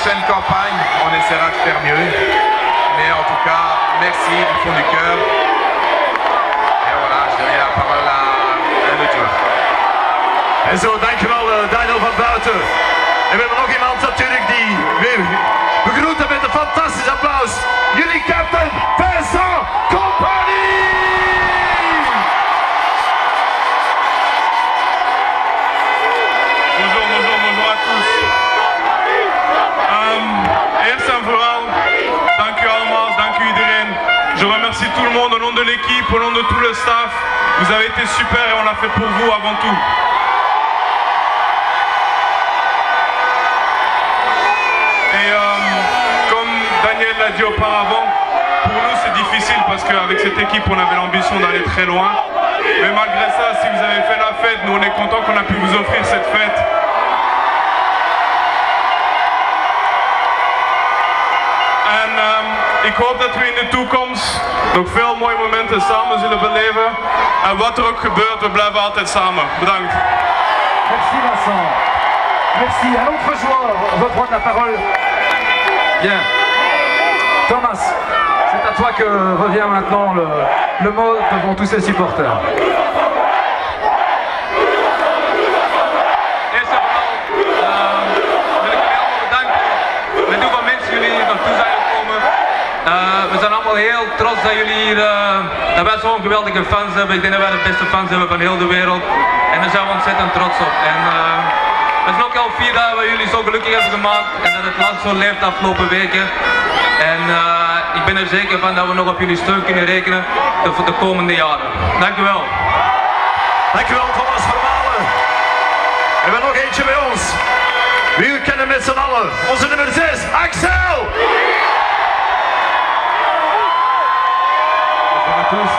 prochaine campagne, on essaiera de faire mieux. Mais en tout cas, merci du fond du cœur. En voilà, je donne la parole à de Joe. En zo, dankjewel Daniel van Buiten. En we hebben nog iemand natuurlijk die weer begroeten met een fantastisch applaus. Jullie captain Vincent Kompany! Bonjour à tous. Eerst en vooral, dank u allemaal, dank u iedereen. Je remercie tout le monde au nom de l'équipe, au nom de tout le staff. Vous avez été super et on l'a fait pour vous avant tout. Et comme Daniel l'a dit auparavant, pour nous c'est difficile parce qu'avec cette équipe on avait l'ambition d'aller très loin. Mais malgré ça, si vous avez fait la fête, nous on est contents qu'on a pu vous offrir cette fête. En ik hoop dat we in de toekomst nog veel mooie momenten samen zullen beleven. En wat er ook gebeurt, we blijven altijd samen. Bedankt. Merci Vincent. Merci. Un autre joueur veut prendre la parole. Bien. Thomas, c'est à toi que revient maintenant le mot devant tous ces supporters. Eerst en vooral wil ik jullie allemaal bedanken met hoeveel mensen jullie hier naartoe zijn gekomen. We zijn allemaal heel trots dat jullie hier, dat wij zo'n geweldige fans hebben. Ik denk dat wij de beste fans hebben van heel de wereld. En daar zijn we ontzettend trots op. En we zijn ook heel fier dat we jullie zo gelukkig hebben gemaakt. En dat het land zo leeft de afgelopen weken. En ik ben er zeker van dat we nog op jullie steun kunnen rekenen voor de komende jaren. Dank u wel. Dankjewel Thomas Vermalen. En we hebben nog eentje bij ons. Wie u kennen met z'n allen. Onze nummer 6, Axel! Bonjour à tous.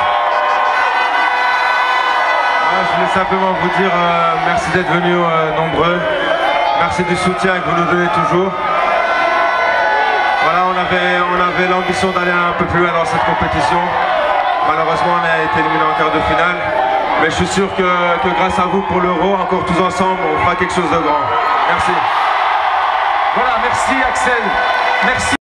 Je voulais simplement vous dire merci d'être venus nombreux. Merci du soutien que vous nous donnez toujours. Voilà, on avait l'ambition d'aller un peu plus loin dans cette compétition. Malheureusement, on a été éliminé en quart de finale. Mais je suis sûr que grâce à vous pour l'Euro, encore tous ensemble, on fera quelque chose de grand. Merci. Voilà, merci Axel. Merci.